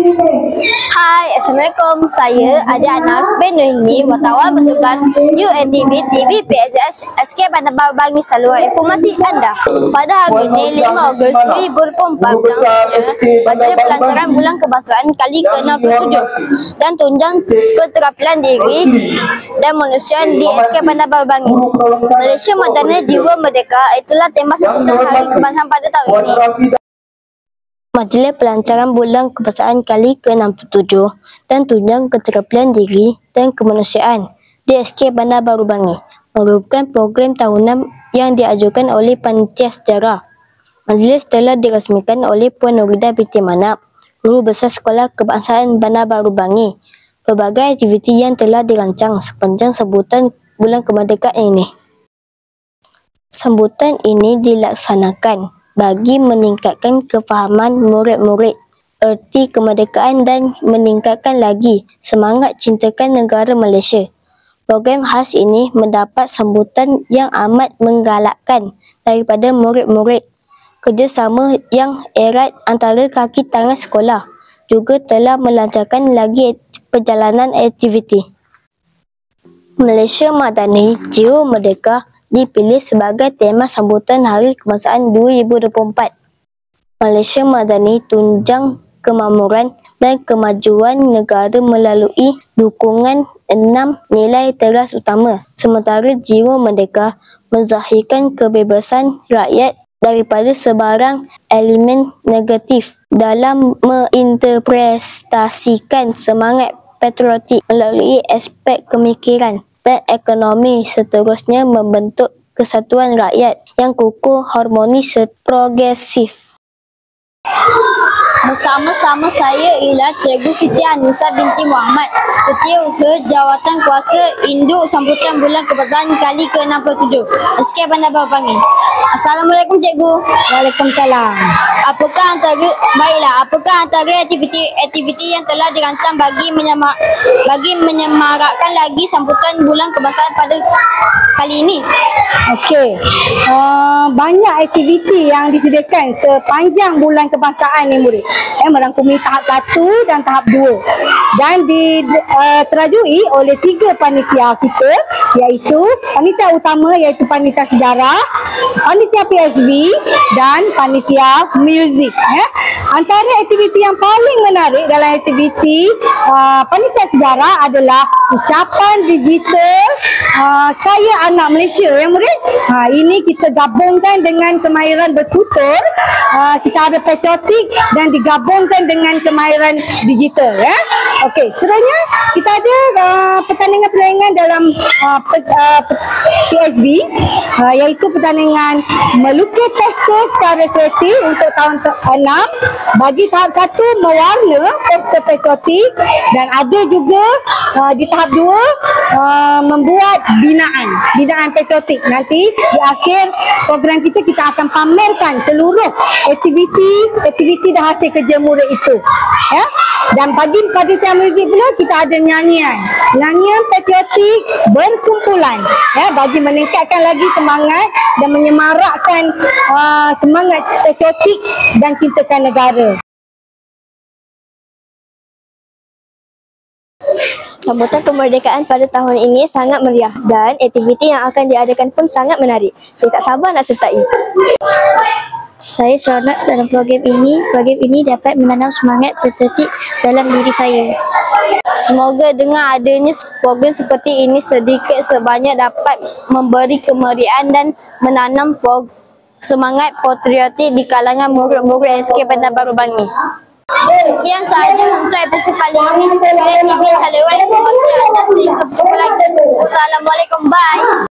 Hai, Assalamualaikum. Saya Adik Anas bin Nuhimi, wartawan bertugas UATV TV PSS SK Bandar Baru Bangi, saluran informasi anda. Pada hari ini 5 Ogos 2024 Majlis Pelancaran Bulan Kebangsaan kali ke-67 dan tunjang keterampilan diri dan manusia di SK Bandar Baru Bangi. Malaysia Madani Jiwa Merdeka, itulah tema sambutan Hari Kebangsaan pada tahun ini. Majlis Pelancaran Bulan Kebangsaan kali ke-67 dan tunjang keterampilan diri dan kemanusiaan di SK Bandar Baru Bangi merupakan program tahunan yang diajukan oleh Panitia Sejarah. Majlis telah dirasmikan oleh Puan Nurida binti Manap, Guru Besar Sekolah Kebangsaan Bandar Baru Bangi. Pelbagai aktiviti yang telah dirancang sepanjang sambutan Bulan Kemerdekaan ini. Sambutan ini dilaksanakan bagi meningkatkan kefahaman murid-murid erti kemerdekaan dan meningkatkan lagi semangat cintakan negara Malaysia. Program khas ini mendapat sambutan yang amat menggalakkan daripada murid-murid. Kerjasama yang erat antara kaki tangan sekolah juga telah melancarkan lagi perjalanan aktiviti. Malaysia Madani Jiwa Merdeka dipilih sebagai tema sambutan Hari Kebangsaan 2024. Malaysia Madani tunjang kemakmuran dan kemajuan negara melalui dukungan 6 nilai teras utama, sementara Jiwa Merdeka menzahirkan kebebasan rakyat daripada sebarang elemen negatif dalam menginterpretasikan semangat patriotik melalui aspek pemikiran dan ekonomi, seterusnya membentuk kesatuan rakyat yang kukuh, harmonis, progresif. Bersama-sama saya ialah Cikgu Siti Anusa binti Muhammad, Setiausaha Jawatan Kuasa Induk Sambutan Bulan Kebangsaan kali ke-67 SK Bandar Baru Bangi. Assalamualaikum Cikgu. Waalaikumsalam. Apakah antara aktiviti yang telah dirancang bagi menyemarakkan lagi sambutan Bulan Kebangsaan pada kali ini? Okey. Banyak aktiviti yang disediakan sepanjang Bulan Kebangsaan ni murid. Merangkumi tahap 1 dan tahap 2. Dan terajui oleh 3 panitia kita, iaitu panitia utama iaitu panitia sejarah, panitia PSV dan panitia muzik. Antara aktiviti yang paling menarik dalam aktiviti panitia sejarah adalah ucapan digital Saya Anak Malaysia ya murid. Ini kita gabungkan dengan kemahiran bertutur secara patriotik dan digabungkan dengan kemahiran digital ya. Okey, sebenarnya kita ada pertandingan-pertandingan dalam PSV iaitu pertandingan melukis poster secara kreatif untuk tahun 6, bagi tahap 1 mewarna poster patriotik, dan ada juga di tahap 2 membuat binaan patriotik. Nanti di akhir program kita akan pamerkan seluruh aktiviti dan hasil kerja murid itu ya. Dan bagi panitia muzik pula kita ada nyanyian patriotik berkumpulan ya, bagi meningkatkan lagi semangat dan menyemarakkan semangat patriotik dan cintakan negara. Sambutan kemerdekaan pada tahun ini sangat meriah dan aktiviti yang akan diadakan pun sangat menarik. Saya tak sabar nak sertai. Saya seronok dalam program ini. Program ini dapat menanam semangat patriotik dalam diri saya. Semoga dengan adanya program seperti ini sedikit sebanyak dapat memberi kemeriahan dan menanam semangat patriotik di kalangan murid-murid SK Bandar Baru Bangi. Sekian sahaja untuk episod kali ini. UATV saluran informasi anda, sehingga berjumpa lagi. Assalamualaikum, bye.